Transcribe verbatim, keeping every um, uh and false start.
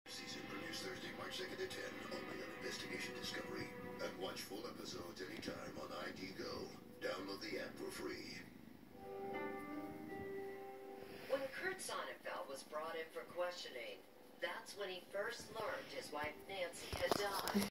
Season produced Thursday, March second at ten, only on Investigation Discovery. And watch full episodes anytime on I D Go. Download the app for free. When Kurt Sonnenfeld was brought in for questioning, that's when he first learned his wife Nancy had died.